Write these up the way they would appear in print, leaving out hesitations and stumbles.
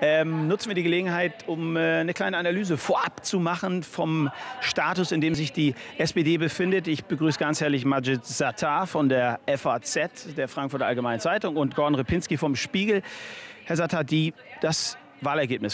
Nutzen wir die Gelegenheit, um eine kleine Analyse vorab zu machen vom Status, in dem sich die SPD befindet. Ich begrüße ganz herzlich Majid Sattar von der FAZ, der Frankfurter Allgemeinen Zeitung, und Gordon Ripinski vom Spiegel. Herr Sattar, das Wahlergebnis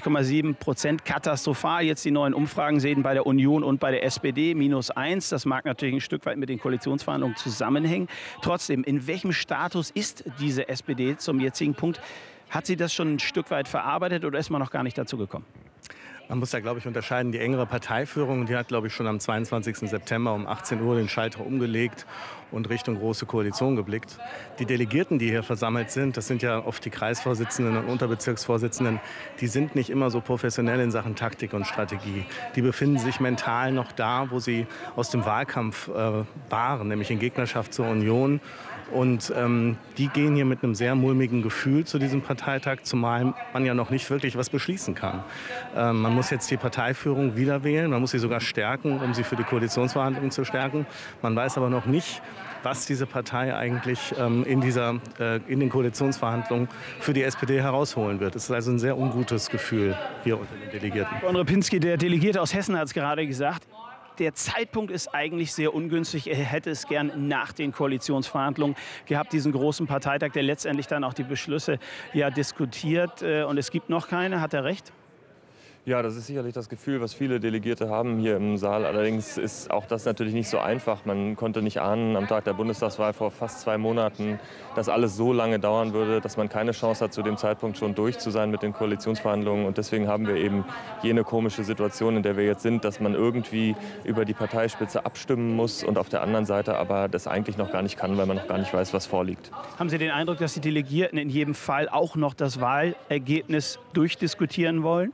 25,7%, katastrophal. Jetzt die neuen Umfragen sehen bei der Union und bei der SPD -1. Das mag natürlich ein Stück weit mit den Koalitionsverhandlungen zusammenhängen. Trotzdem, in welchem Status ist diese SPD zum jetzigen Punkt? Hat sie das schon ein Stück weit verarbeitet oder ist man noch gar nicht dazu gekommen? Man muss da, glaube ich, unterscheiden. Die engere Parteiführung, die hat, glaube ich, schon am 22. September um 18 Uhr den Schalter umgelegt und Richtung Große Koalition geblickt. Die Delegierten, die hier versammelt sind, das sind ja oft die Kreisvorsitzenden und Unterbezirksvorsitzenden, die sind nicht immer so professionell in Sachen Taktik und Strategie. Die befinden sich mental noch da, wo sie aus dem Wahlkampf waren, nämlich in Gegnerschaft zur Union. Und die gehen hier mit einem sehr mulmigen Gefühl zu diesem Parteitag, zumal man ja noch nicht wirklich was beschließen kann. Man muss jetzt die Parteiführung wieder wählen, man muss sie sogar stärken, um sie für die Koalitionsverhandlungen zu stärken. Man weiß aber noch nicht, was diese Partei eigentlich in den Koalitionsverhandlungen für die SPD herausholen wird. Es ist also ein sehr ungutes Gefühl hier unter den Delegierten. Gordon Ripinski, der Delegierte aus Hessen, hat es gerade gesagt. Der Zeitpunkt ist eigentlich sehr ungünstig. Er hätte es gern nach den Koalitionsverhandlungen gehabt, diesen großen Parteitag, der letztendlich dann auch die Beschlüsse diskutiert. Und es gibt noch keine. Hat er recht? Ja, das ist sicherlich das Gefühl, was viele Delegierte haben hier im Saal. Allerdings ist auch das natürlich nicht so einfach. Man konnte nicht ahnen am Tag der Bundestagswahl vor fast 2 Monaten, dass alles so lange dauern würde, dass man keine Chance hat, zu dem Zeitpunkt schon durch zu sein mit den Koalitionsverhandlungen. Und deswegen haben wir eben jene komische Situation, in der wir jetzt sind, dass man irgendwie über die Parteispitze abstimmen muss und auf der anderen Seite aber das eigentlich noch gar nicht kann, weil man noch gar nicht weiß, was vorliegt. Haben Sie den Eindruck, dass die Delegierten in jedem Fall auch noch das Wahlergebnis durchdiskutieren wollen?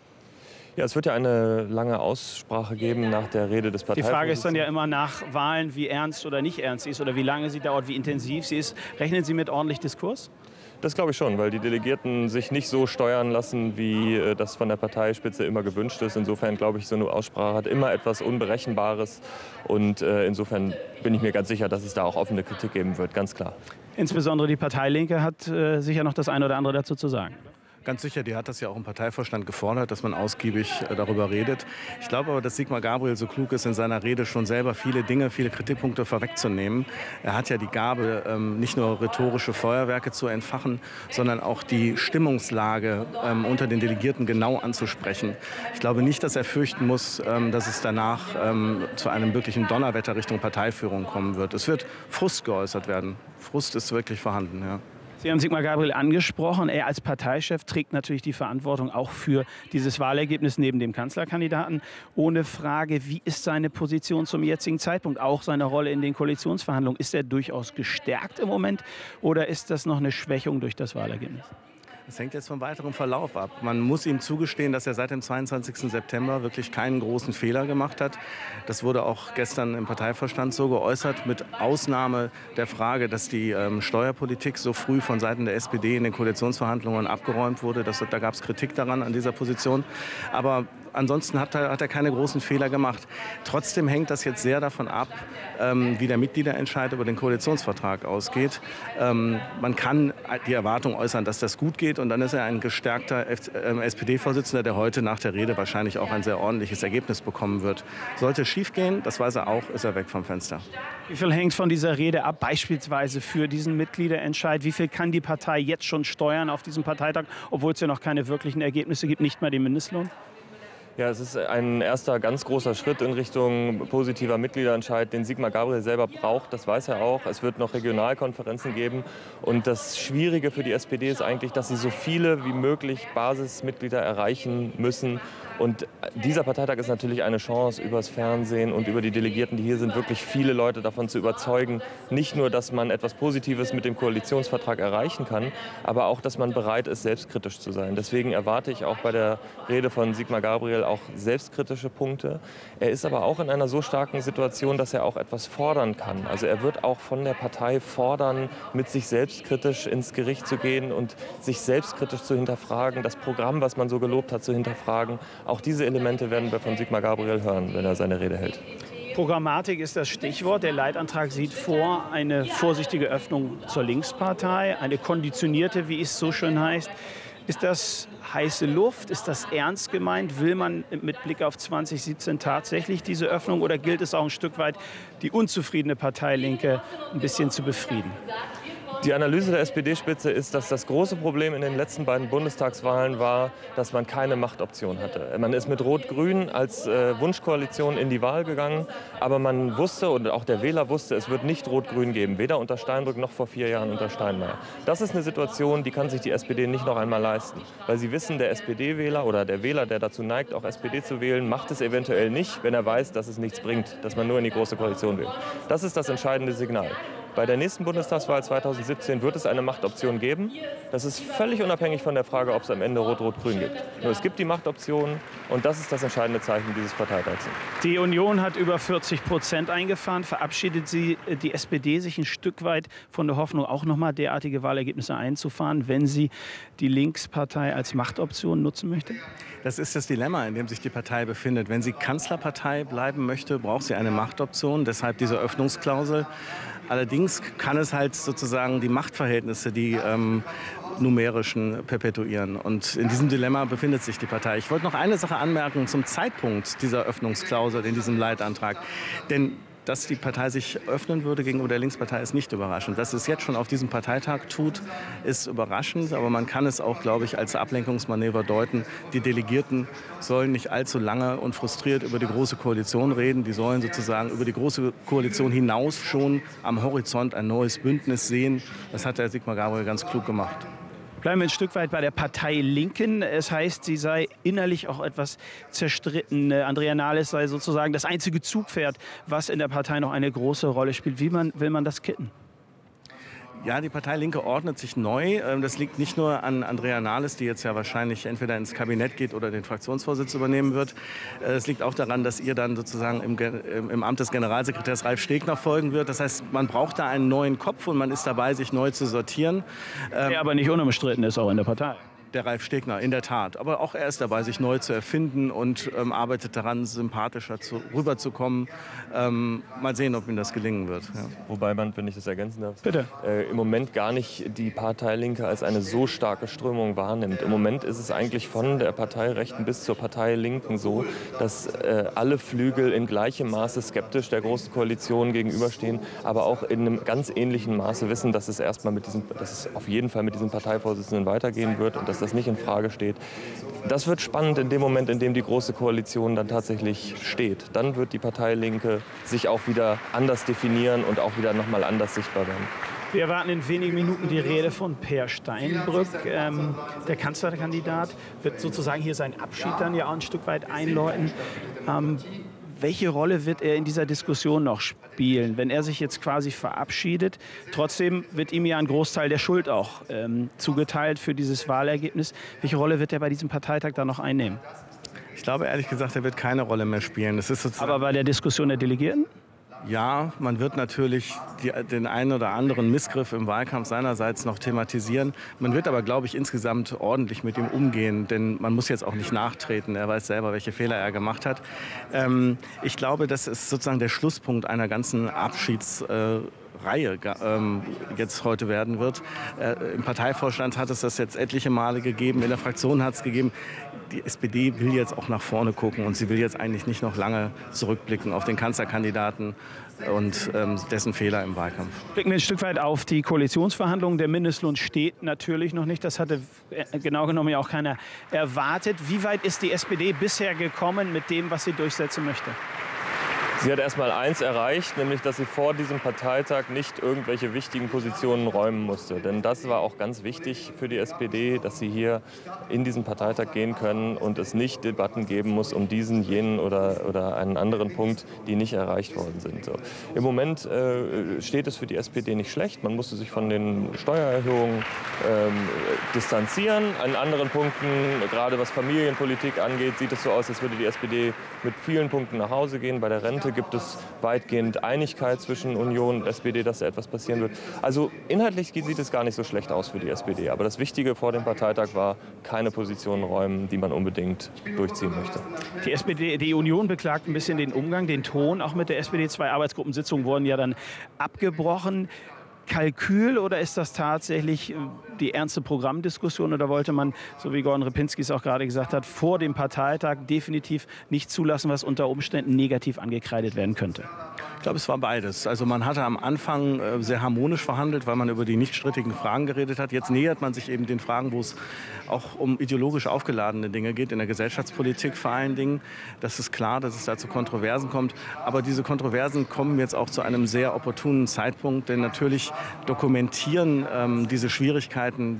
Ja, es wird ja eine lange Aussprache geben nach der Rede des Parteivorsitzenden. Die Frage ist dann ja immer nach Wahlen, wie ernst oder nicht ernst sie ist oder wie lange sie dauert, wie intensiv sie ist. Rechnen Sie mit ordentlich Diskurs? Das glaube ich schon, weil die Delegierten sich nicht so steuern lassen, wie das von der Parteispitze immer gewünscht ist. Insofern glaube ich, so eine Aussprache hat immer etwas Unberechenbares. Und insofern bin ich mir ganz sicher, dass es da auch offene Kritik geben wird, ganz klar. Insbesondere die Partei Linke hat sicher noch das eine oder andere dazu zu sagen. Ganz sicher, die hat das ja auch im Parteivorstand gefordert, dass man ausgiebig darüber redet. Ich glaube aber, dass Sigmar Gabriel so klug ist, in seiner Rede schon selber viele Kritikpunkte vorwegzunehmen. Er hat ja die Gabe, nicht nur rhetorische Feuerwerke zu entfachen, sondern auch die Stimmungslage unter den Delegierten genau anzusprechen. Ich glaube nicht, dass er fürchten muss, dass es danach zu einem wirklichen Donnerwetter Richtung Parteiführung kommen wird. Es wird Frust geäußert werden. Frust ist wirklich vorhanden, ja. Sie haben Sigmar Gabriel angesprochen. Er als Parteichef trägt natürlich die Verantwortung auch für dieses Wahlergebnis neben dem Kanzlerkandidaten. Ohne Frage, wie ist seine Position zum jetzigen Zeitpunkt? Auch seine Rolle in den Koalitionsverhandlungen. Ist er durchaus gestärkt im Moment oder ist das noch eine Schwächung durch das Wahlergebnis? Das hängt jetzt vom weiteren Verlauf ab. Man muss ihm zugestehen, dass er seit dem 22. September wirklich keinen großen Fehler gemacht hat. Das wurde auch gestern im Parteivorstand so geäußert, mit Ausnahme der Frage, dass die Steuerpolitik so früh von Seiten der SPD in den Koalitionsverhandlungen abgeräumt wurde. Da gab es Kritik daran, an dieser Position. Aber ansonsten hat er keine großen Fehler gemacht. Trotzdem hängt das jetzt sehr davon ab, wie der Mitgliederentscheid über den Koalitionsvertrag ausgeht. Man kann die Erwartung äußern, dass das gut geht. Und dann ist er ein gestärkter SPD-Vorsitzender, der heute nach der Rede wahrscheinlich auch ein sehr ordentliches Ergebnis bekommen wird. Sollte es schief gehen, das weiß er auch, ist er weg vom Fenster. Wie viel hängt von dieser Rede ab, beispielsweise für diesen Mitgliederentscheid? Wie viel kann die Partei jetzt schon steuern auf diesem Parteitag, obwohl es ja noch keine wirklichen Ergebnisse gibt, nicht mal den Mindestlohn? Ja, es ist ein erster ganz großer Schritt in Richtung positiver Mitgliederentscheid, den Sigmar Gabriel selber braucht. Das weiß er auch. Es wird noch Regionalkonferenzen geben. Und das Schwierige für die SPD ist eigentlich, dass sie so viele wie möglich Basismitglieder erreichen müssen. Und dieser Parteitag ist natürlich eine Chance, übers Fernsehen und über die Delegierten, die hier sind, wirklich viele Leute davon zu überzeugen, nicht nur, dass man etwas Positives mit dem Koalitionsvertrag erreichen kann, aber auch, dass man bereit ist, selbstkritisch zu sein. Deswegen erwarte ich auch bei der Rede von Sigmar Gabriel auch selbstkritische Punkte. Er ist aber auch in einer so starken Situation, dass er auch etwas fordern kann. Also er wird auch von der Partei fordern, mit sich selbstkritisch ins Gericht zu gehen und sich selbstkritisch zu hinterfragen, das Programm, was man so gelobt hat, zu hinterfragen. Auch diese Elemente werden wir von Sigmar Gabriel hören, wenn er seine Rede hält. Programmatik ist das Stichwort. Der Leitantrag sieht vor eine vorsichtige Öffnung zur Linkspartei, eine konditionierte, wie es so schön heißt. Ist das heiße Luft? Ist das ernst gemeint? Will man mit Blick auf 2017 tatsächlich diese Öffnung oder gilt es auch ein Stück weit, die unzufriedene Partei Linke ein bisschen zu befrieden? Die Analyse der SPD-Spitze ist, dass das große Problem in den letzten beiden Bundestagswahlen war, dass man keine Machtoption hatte. Man ist mit Rot-Grün als Wunschkoalition in die Wahl gegangen, aber man wusste und auch der Wähler wusste, es wird nicht Rot-Grün geben, weder unter Steinbrück noch vor 4 Jahren unter Steinmeier. Das ist eine Situation, die kann sich die SPD nicht noch einmal leisten, weil sie wissen, der SPD-Wähler oder der Wähler, der dazu neigt, auch SPD zu wählen, macht es eventuell nicht, wenn er weiß, dass es nichts bringt, dass man nur in die Große Koalition will. Das ist das entscheidende Signal. Bei der nächsten Bundestagswahl 2017 wird es eine Machtoption geben. Das ist völlig unabhängig von der Frage, ob es am Ende Rot-Rot-Grün gibt. Nur es gibt die Machtoption und das ist das entscheidende Zeichen dieses Parteitags. Die Union hat über 40% eingefahren. Verabschiedet die SPD sich ein Stück weit von der Hoffnung, auch noch mal derartige Wahlergebnisse einzufahren, wenn sie die Linkspartei als Machtoption nutzen möchte? Das ist das Dilemma, in dem sich die Partei befindet. Wenn sie Kanzlerpartei bleiben möchte, braucht sie eine Machtoption, deshalb diese Öffnungsklausel. Allerdings kann es halt sozusagen die Machtverhältnisse, die numerischen, perpetuieren. Und in diesem Dilemma befindet sich die Partei. Ich wollte noch eine Sache anmerken zum Zeitpunkt dieser Öffnungsklausel in diesem Leitantrag. Denn dass die Partei sich öffnen würde gegenüber der Linkspartei, ist nicht überraschend. Dass es jetzt schon auf diesem Parteitag tut, ist überraschend. Aber man kann es auch, glaube ich, als Ablenkungsmanöver deuten. Die Delegierten sollen nicht allzu lange und frustriert über die Große Koalition reden. Die sollen sozusagen über die Große Koalition hinaus schon am Horizont ein neues Bündnis sehen. Das hat der Sigmar Gabriel ganz klug gemacht. Bleiben wir ein Stück weit bei der Partei Linken. Es heißt, sie sei innerlich auch etwas zerstritten. Andrea Nahles sei sozusagen das einzige Zugpferd, was in der Partei noch eine große Rolle spielt. Wie will man das kitten? Ja, die Partei Linke ordnet sich neu. Das liegt nicht nur an Andrea Nahles, die jetzt ja wahrscheinlich entweder ins Kabinett geht oder den Fraktionsvorsitz übernehmen wird. Es liegt auch daran, dass ihr dann sozusagen im Amt des Generalsekretärs Ralf Stegner folgen wird. Das heißt, man braucht da einen neuen Kopf und man ist dabei, sich neu zu sortieren. Der aber nicht unumstritten ist, auch in der Partei. Der Ralf Stegner, in der Tat. Aber auch er ist dabei, sich neu zu erfinden und arbeitet daran, sympathischer rüberzukommen. Mal sehen, ob ihm das gelingen wird. Ja. Wobei man, wenn ich das ergänzen darf, bitte, im Moment gar nicht die Partei Linke als eine so starke Strömung wahrnimmt. Im Moment ist es eigentlich von der Partei Rechten bis zur Partei Linken so, dass alle Flügel in gleichem Maße skeptisch der Großen Koalition gegenüberstehen, aber auch in einem ganz ähnlichen Maße wissen, dass es auf jeden Fall mit diesem Parteivorsitzenden weitergehen wird und dass das nicht in Frage steht. Das wird spannend in dem Moment, in dem die Große Koalition dann tatsächlich steht. Dann wird die Partei Linke sich auch wieder anders definieren und auch wieder noch mal anders sichtbar werden. Wir erwarten in wenigen Minuten die Rede von Peer Steinbrück. Der Kanzlerkandidat wird sozusagen hier seinen Abschied dann ja auch ein Stück weit einläuten. Welche Rolle wird er in dieser Diskussion noch spielen, wenn er sich jetzt quasi verabschiedet? Trotzdem wird ihm ja ein Großteil der Schuld auch zugeteilt für dieses Wahlergebnis. Welche Rolle wird er bei diesem Parteitag da noch einnehmen? Ich glaube, ehrlich gesagt, er wird keine Rolle mehr spielen. Das ist sozusagen aber bei der Diskussion der Delegierten? Ja, man wird natürlich den einen oder anderen Missgriff im Wahlkampf seinerseits noch thematisieren. Man wird aber, glaube ich, insgesamt ordentlich mit ihm umgehen, denn man muss jetzt auch nicht nachtreten. Er weiß selber, welche Fehler er gemacht hat. Ich glaube, das ist sozusagen der Schlusspunkt einer ganzen Abschiedsreihe jetzt heute werden wird. Im Parteivorstand hat es das jetzt etliche Male gegeben, in der Fraktion hat es gegeben. Die SPD will jetzt auch nach vorne gucken und sie will jetzt eigentlich nicht noch lange zurückblicken auf den Kanzlerkandidaten und dessen Fehler im Wahlkampf. Blicken wir ein Stück weit auf die Koalitionsverhandlungen. Der Mindestlohn steht natürlich noch nicht. Das hatte genau genommen ja auch keiner erwartet. Wie weit ist die SPD bisher gekommen mit dem, was sie durchsetzen möchte? Sie hat erst mal eins erreicht, nämlich dass sie vor diesem Parteitag nicht irgendwelche wichtigen Positionen räumen musste. Denn das war auch ganz wichtig für die SPD, dass sie hier in diesen Parteitag gehen können und es nicht Debatten geben muss um diesen, jenen oder einen anderen Punkt, die nicht erreicht worden sind. So. Im Moment steht es für die SPD nicht schlecht. Man musste sich von den Steuererhöhungen distanzieren. An anderen Punkten, gerade was Familienpolitik angeht, sieht es so aus, als würde die SPD mit vielen Punkten nach Hause gehen. Bei der Rente gibt es weitgehend Einigkeit zwischen Union und SPD, dass da etwas passieren wird. Also inhaltlich sieht es gar nicht so schlecht aus für die SPD. Aber das Wichtige vor dem Parteitag war, keine Positionen räumen, die man unbedingt durchziehen möchte. Die Union beklagt ein bisschen den Umgang, den Ton, auch mit der SPD. 2 Arbeitsgruppensitzungen wurden ja dann abgebrochen. Kalkül oder ist das tatsächlich die ernste Programmdiskussion oder wollte man, so wie Gordon Ripinski es auch gerade gesagt hat, vor dem Parteitag definitiv nicht zulassen, was unter Umständen negativ angekreidet werden könnte? Ich glaube, es war beides. Also man hatte am Anfang sehr harmonisch verhandelt, weil man über die nicht strittigen Fragen geredet hat. Jetzt nähert man sich eben den Fragen, wo es auch um ideologisch aufgeladene Dinge geht, in der Gesellschaftspolitik vor allen Dingen. Das ist klar, dass es da zu Kontroversen kommt. Aber diese Kontroversen kommen jetzt auch zu einem sehr opportunen Zeitpunkt, denn natürlich dokumentieren diese Schwierigkeiten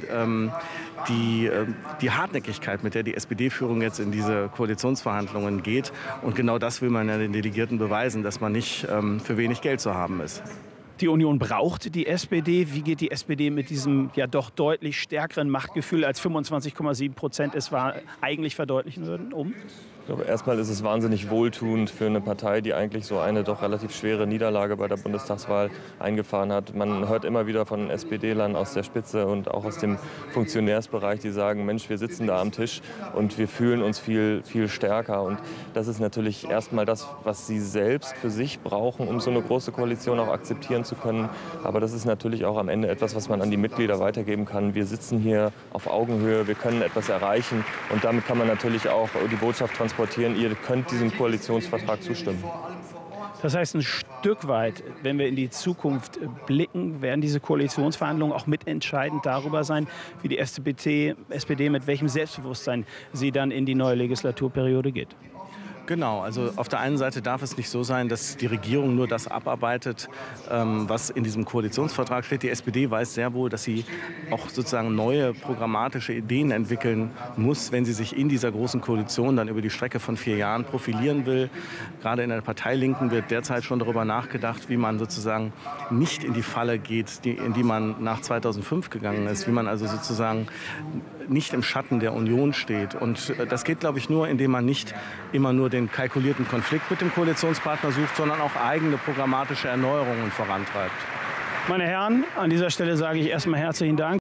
die Hartnäckigkeit, mit der die SPD-Führung jetzt in diese Koalitionsverhandlungen geht. Und genau das will man ja den Delegierten beweisen, dass man nicht für wenig Geld zu haben ist. Die Union braucht die SPD. Wie geht die SPD mit diesem ja doch deutlich stärkeren Machtgefühl, als 25,7% es war, eigentlich verdeutlichen würden, um? Ich glaube, erstmal ist es wahnsinnig wohltuend für eine Partei, die eigentlich so eine doch relativ schwere Niederlage bei der Bundestagswahl eingefahren hat. Man hört immer wieder von SPD-Lern aus der Spitze und auch aus dem Funktionärsbereich, die sagen, Mensch, wir sitzen da am Tisch und wir fühlen uns viel, viel stärker. Und das ist natürlich erstmal das, was sie selbst für sich brauchen, um so eine große Koalition auch akzeptieren zu können. Aber das ist natürlich auch am Ende etwas, was man an die Mitglieder weitergeben kann. Wir sitzen hier auf Augenhöhe, wir können etwas erreichen und damit kann man natürlich auch die Botschaft transportieren. Ihr könnt diesem Koalitionsvertrag zustimmen. Das heißt, ein Stück weit, wenn wir in die Zukunft blicken, werden diese Koalitionsverhandlungen auch mitentscheidend darüber sein, wie die SPD mit welchem Selbstbewusstsein sie dann in die neue Legislaturperiode geht. Genau, also auf der einen Seite darf es nicht so sein, dass die Regierung nur das abarbeitet, was in diesem Koalitionsvertrag steht. Die SPD weiß sehr wohl, dass sie auch sozusagen neue programmatische Ideen entwickeln muss, wenn sie sich in dieser großen Koalition dann über die Strecke von 4 Jahren profilieren will. Gerade in der Partei Linken wird derzeit schon darüber nachgedacht, wie man sozusagen nicht in die Falle geht, in die man nach 2005 gegangen ist, wie man also sozusagen nicht im Schatten der Union steht. Und das geht, glaube ich, nur, indem man nicht immer nur den kalkulierten Konflikt mit dem Koalitionspartner sucht, sondern auch eigene programmatische Erneuerungen vorantreibt. Meine Herren, an dieser Stelle sage ich erstmal herzlichen Dank.